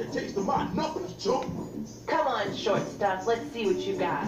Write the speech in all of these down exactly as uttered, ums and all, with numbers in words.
the taste of my knuckles, chump? Come on, short stuff. Let's see what you got.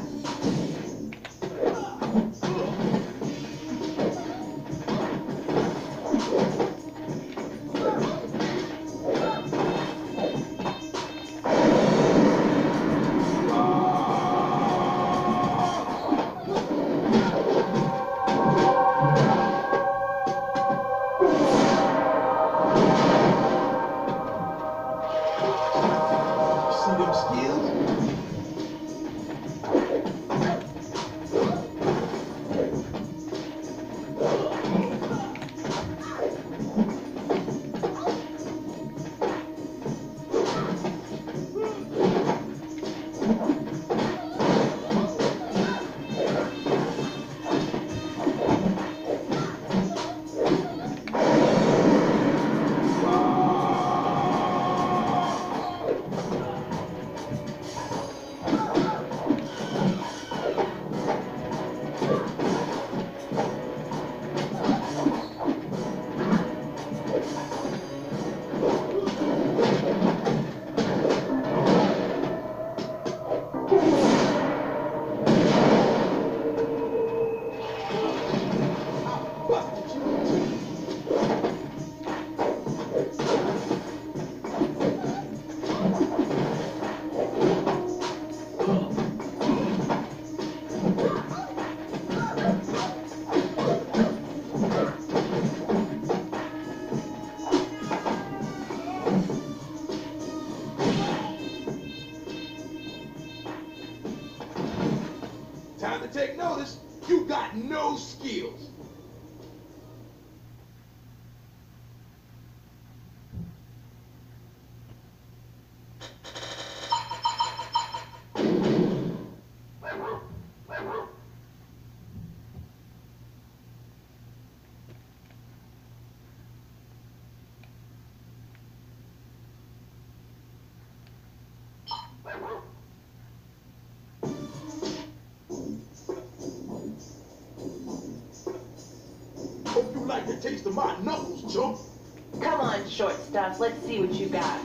Time to take notice. You got no skills. Hope you like the taste of my knuckles, chump. Come on, short stuff. Let's see what you got.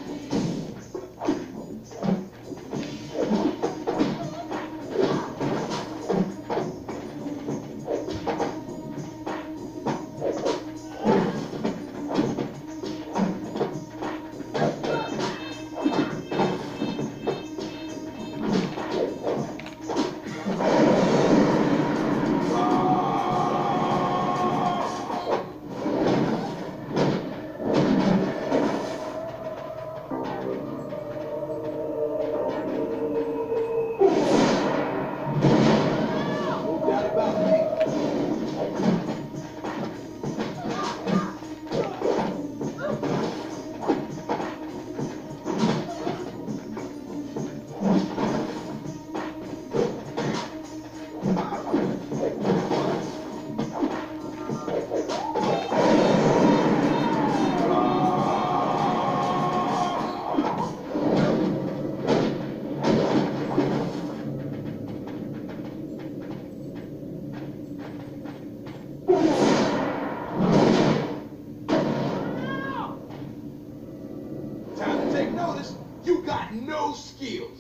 Time to take notice. You got no skills.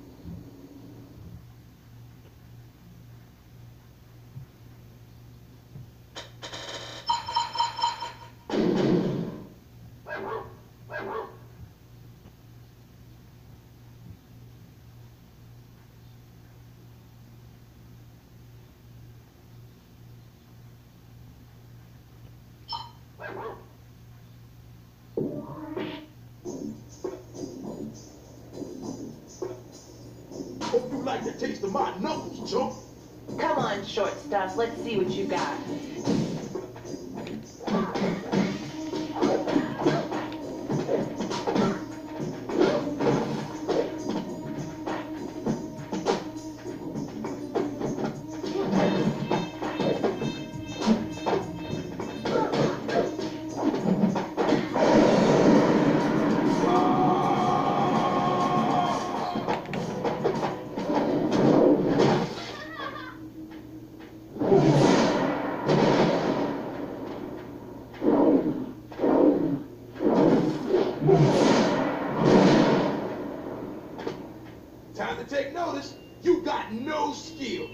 Hope you like the taste of my knuckles, chump. Come on, short stuff. Let's see what you got. to take notice. You got no skills.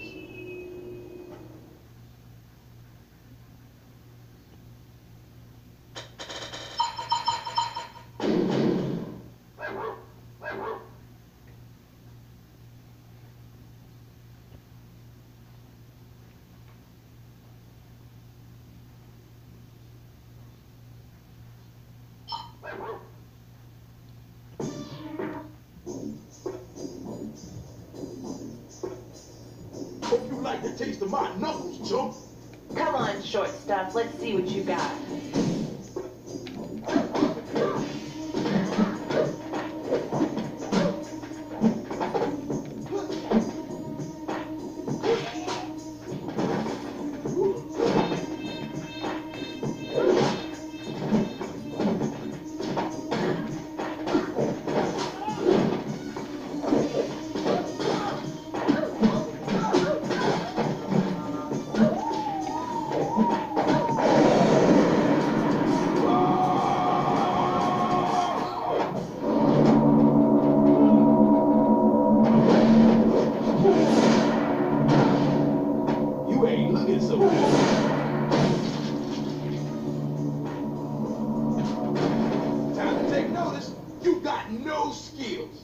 Hope you like the taste of my knuckles, chump. Come on, short stuff. Let's see what you got. You ain't looking so good. Time to take notice. You got no skills.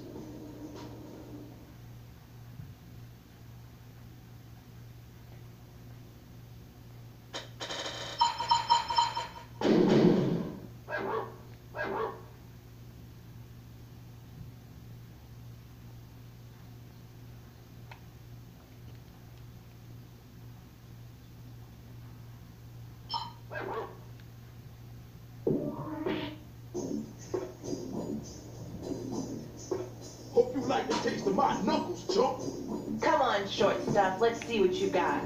Hope you like the taste of my knuckles, chump. Come on, short stuff. Let's see what you got.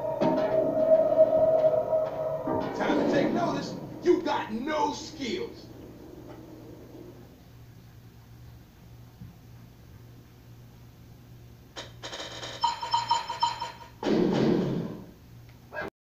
Time to take notice. You got no skills.